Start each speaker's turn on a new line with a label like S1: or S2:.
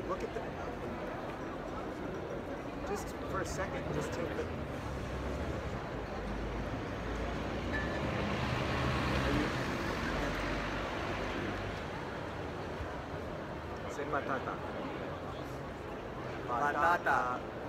S1: look at them. Just for a second, just take the... Say patata.
S2: Patata.